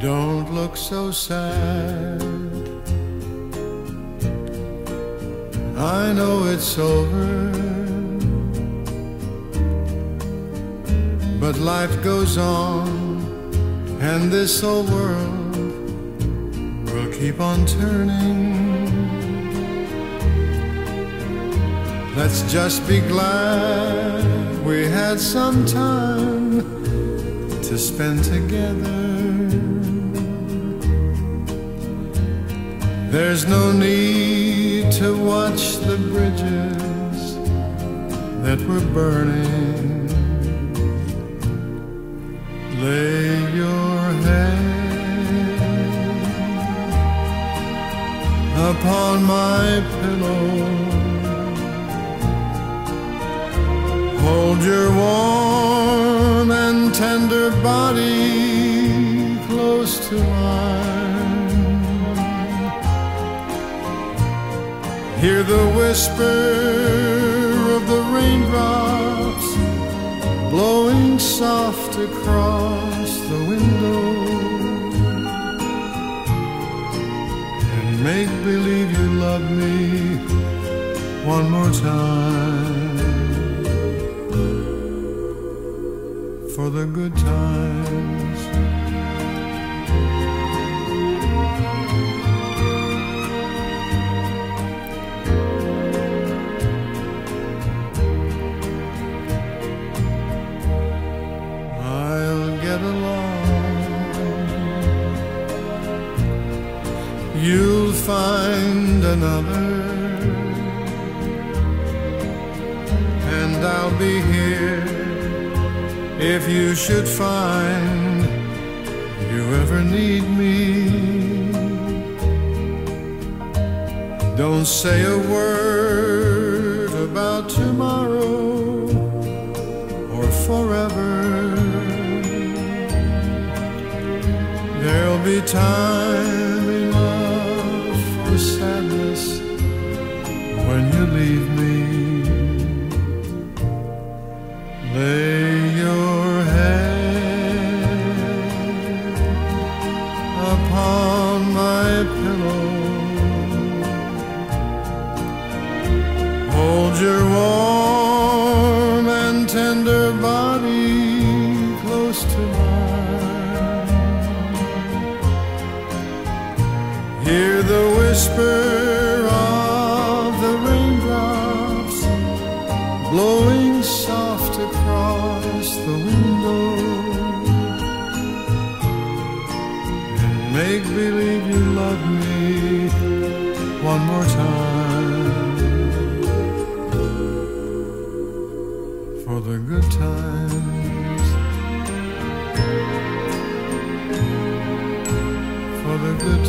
Don't look so sad. I know it's over, but life goes on, and this old world will keep on turning. Let's just be glad we had some time to spend together. There's no need to watch the bridges that were burning. Lay your head upon my pillow. Hold your warm and tender body close to mine. Hear the whisper of the raindrops blowing soft across the window, and make believe you love me one more time, for the good times. I'll get along. You'll find another, and I'll be here if you should find you ever need me. Don't say a word about tomorrow or forever. There'll be time enough for sadness when you leave me. Lay your head upon my pillow. Hold your warm and tender body close to mine. Hear the whisper of the raindrops blowing soft across the window, and make believe you love me one more time, for the good times, for the good